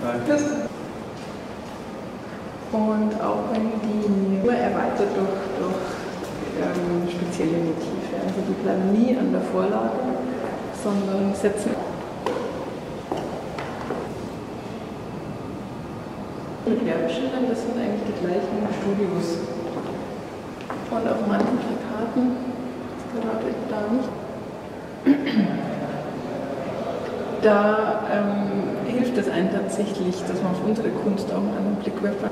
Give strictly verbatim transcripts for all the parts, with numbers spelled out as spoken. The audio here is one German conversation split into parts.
Und auch wenn die nur erweitert durch, durch ähm, spezielle Motive. Also die bleiben nie an der Vorlage, sondern setzen. Und Werbeschildern, das sind eigentlich die gleichen Studios. Und auf manchen Plakaten, gerade da nicht, da ähm, hilft es einem tatsächlich, dass man auf unsere Kunst auch einen Blick werfen.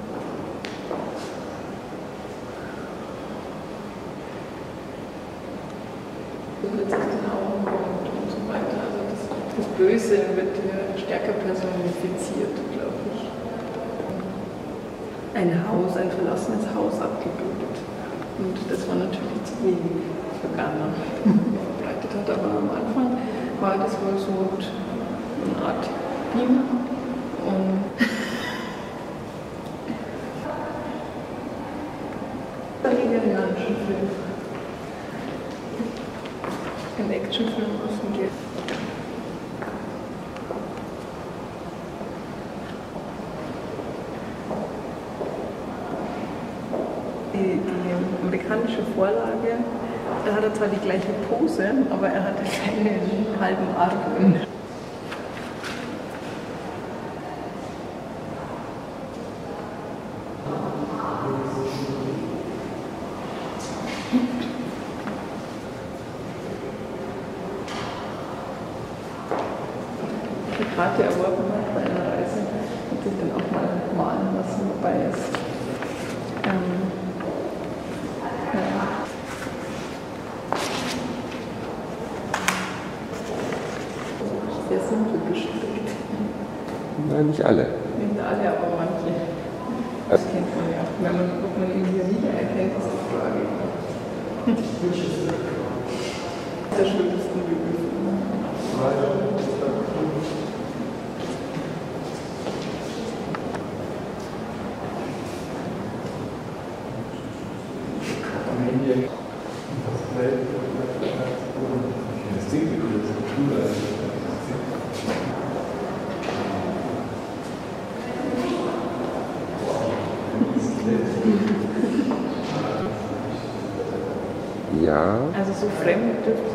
Jetzt aus den Augen kommt und so weiter. Also das, das Böse wird hier stärker personifiziert, glaube ich. Ein Haus, ein verlassenes Haus abgebildet. Und das war natürlich zu wenig für Ghana verbreitet hat. Aber am Anfang war das wohl so eine Art Beamer. Und ein nigerianischer Film. Ein Actionfilm aus dem Geld. Die, die amerikanische Vorlage, da hat er zwar die gleiche Pose, aber er hatte keinen halben Arm. Die Karte erworben hat bei einer Reise und sich dann auch mal malen lassen, wobei es ähm, ja. Sehr simpel gestrickt. Nein, nicht alle. Nicht alle, aber manche. Das kennt man ja. Wenn man, ob man ihn hier wieder erkennt, ist die Frage. Der schönsten Bügel. Ja. Also so fremd dürfte.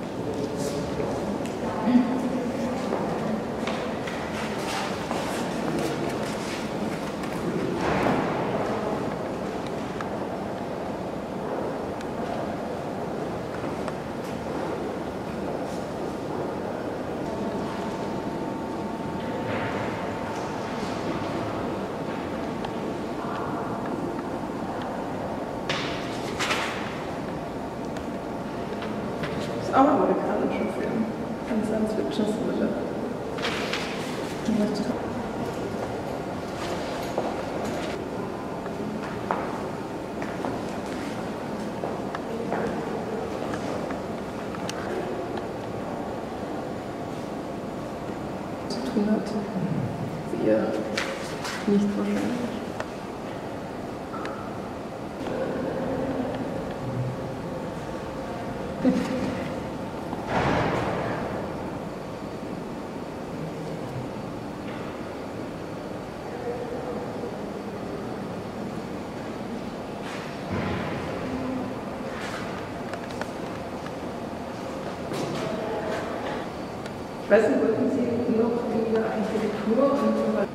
Auch ein amerikanischer Film. Ein Science-Fiction-Thriller. Zu tun hat. Ist eher nicht wahrscheinlich. Ich weiß nicht, wollten Sie noch in der Architektur und so weiter?